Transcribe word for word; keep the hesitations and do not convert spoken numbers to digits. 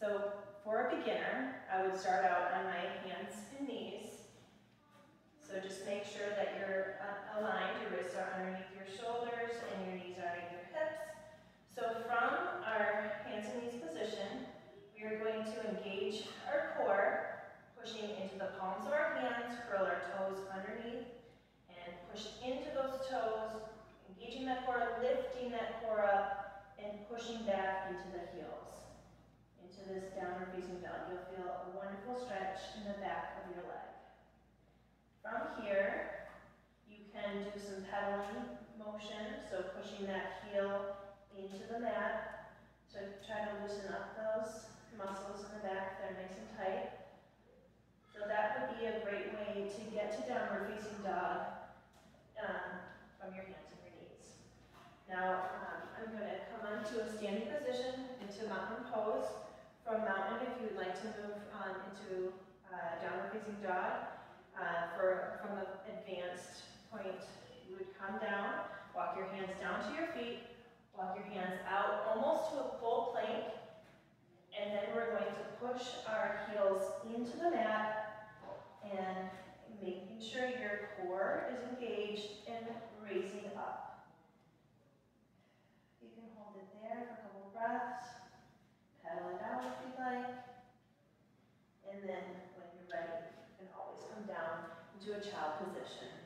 So for a beginner, I would start out on my hands and knees. So just make sure that you're aligned, your wrists are underneath your shoulders and your knees are underneath your hips. So from our hands and knees position, we are going to engage our core, pushing into the palms of our hands, curl our toes underneath, and push into those toes, engaging that core, lifting that core up, and pushing back into the heels, into this downward facing dog. You'll feel a wonderful stretch in the back of your leg. From here, you can do some pedaling motion, so pushing that heel into the mat. So try to loosen up those muscles in the back that are nice and tight. So that would be a great way to get to downward facing dog um, from your hands and your knees. Now um, I'm going to come onto a standing position into mountain pose. From mountain, if you would like to move um, into uh, downward facing dog, uh, for from the advanced point, you would come down, walk your hands down to your feet, walk your hands out almost to a full plank, and then we're going to push our heels into the mat and making sure your core is engaged and raising up. You can hold it there for a couple breaths, pedal it out if you'd like, and then when you're ready, you can always come down into a child position.